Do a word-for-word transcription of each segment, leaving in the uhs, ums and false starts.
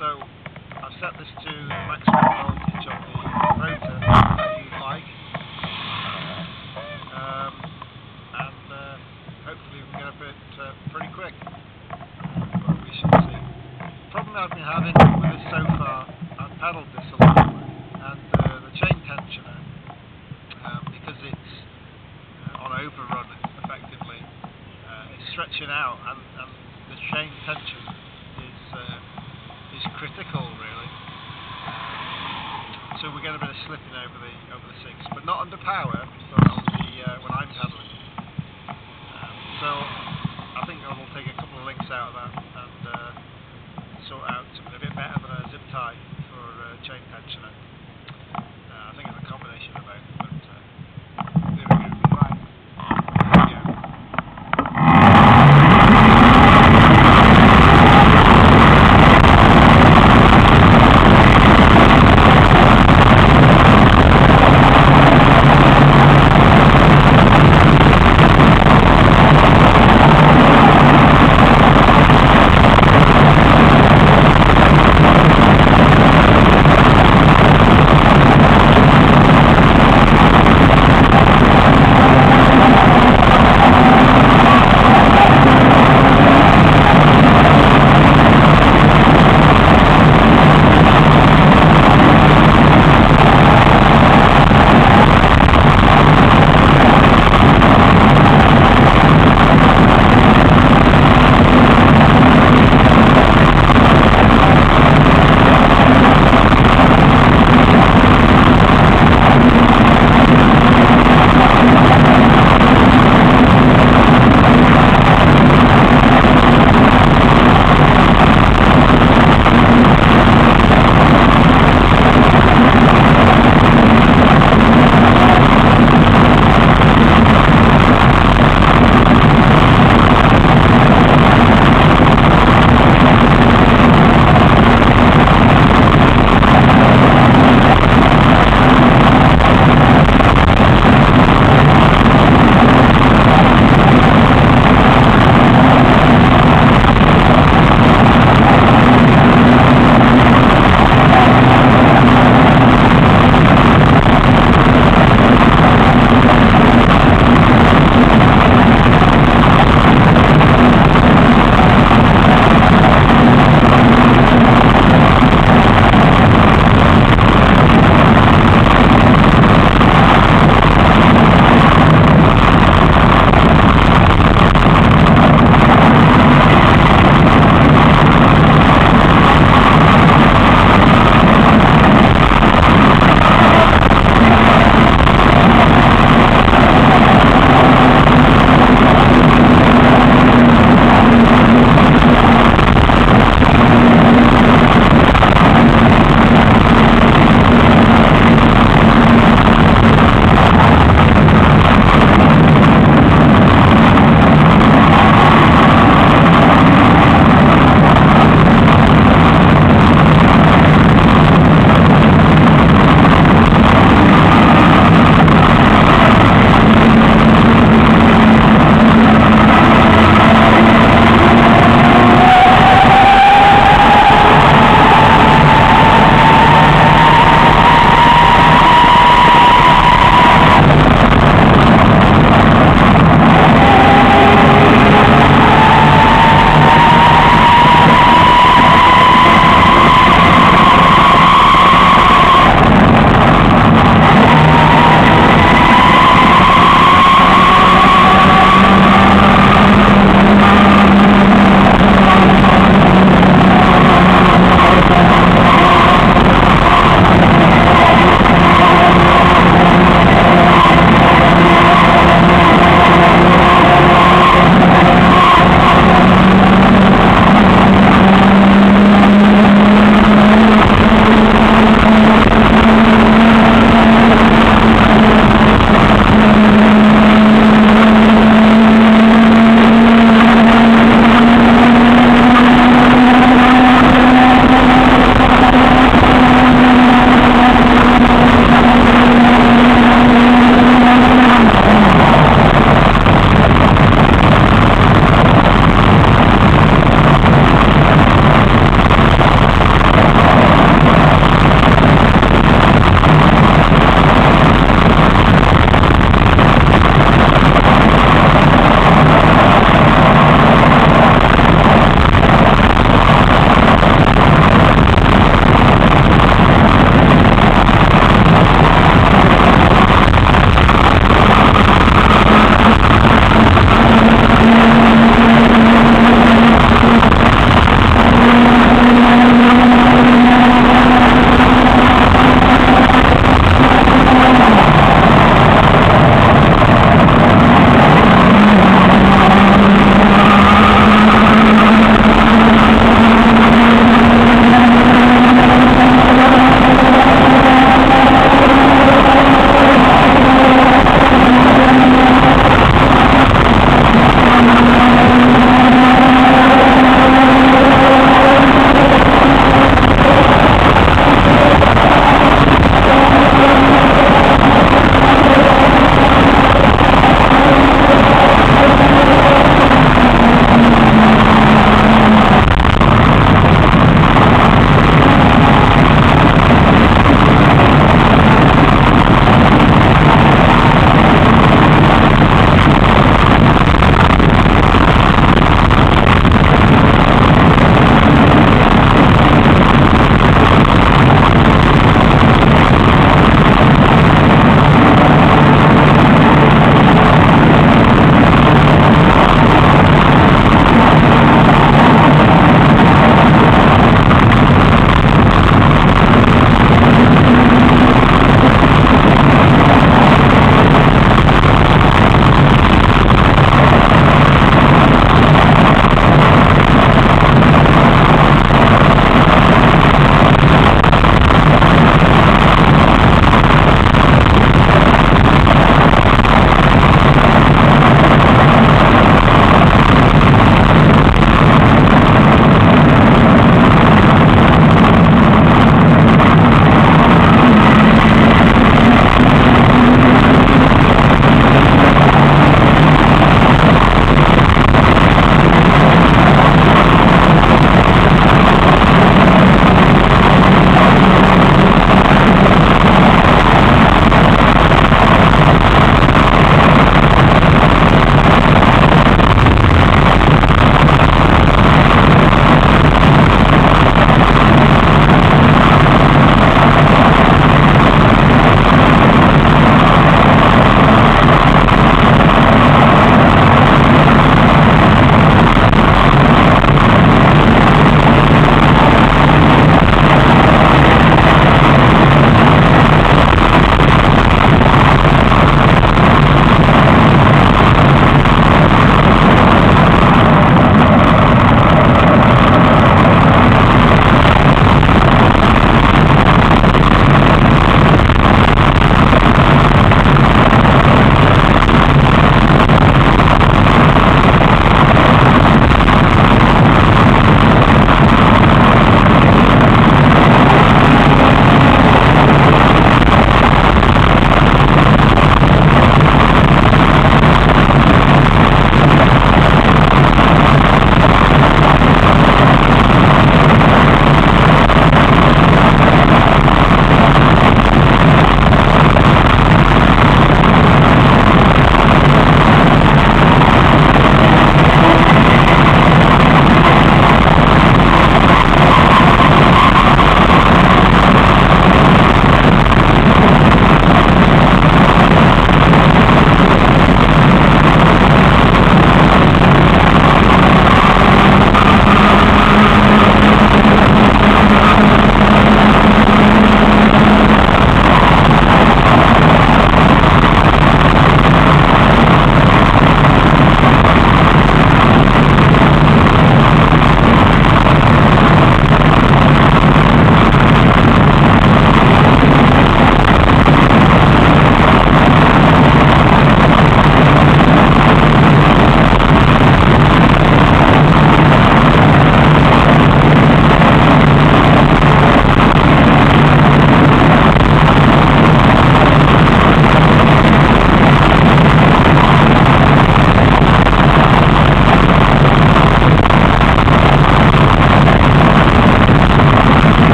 So I've set this to the maximum voltage on the rotor that you'd like, um, and uh, hopefully we can get up it uh, pretty quick, but we shall see. The problem I've been having with this so far, I've pedalled this a lot, and uh, the chain tensioner, um, because it's uh, on overrun effectively, uh, it's stretching out, and, and the chain tension is uh, is critical, really. So we're getting a bit of slipping over the over the six, but not under power, but on the uh, when I'm pedaling. Um, so I think I will take a couple of links out of that and uh, sort out something a bit better than a zip tie for uh, chain tensioner. Uh, I think it's a combination of both, but uh, there we go. Right. There we go.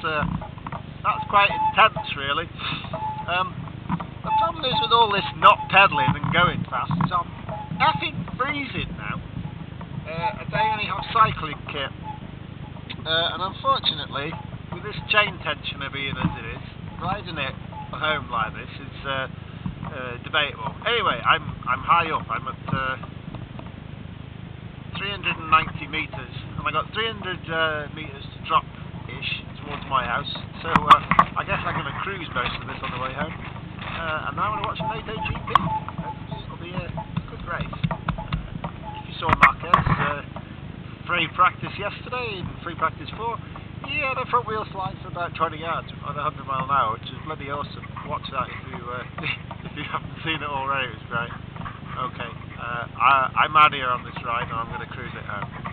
uh, that's quite intense, really. Um, the problem is with all this not pedalling and going fast is I'm effing freezing now. Uh, they only have cycling kit, uh, and unfortunately, with this chain tensioner being as it is, riding it home like this is uh, uh, debatable. Anyway, I'm I'm high up. I'm at uh, three hundred ninety metres, and I got three hundred uh, metres to drop-ish towards my house. So uh, I guess I'm going to cruise most of this on the way home. Uh, and now I'm going to watch an eight A G P. It'll be a good race. Uh, if you saw Marquez, uh, free practice yesterday and free practice four, yeah, the front wheel slides for about twenty yards on one hundred mile an hour, which is bloody awesome. Watch that if you uh, if you haven't seen it already. It was great. Okay, uh, I, I'm out here on this ride and I'm going to cruise it home.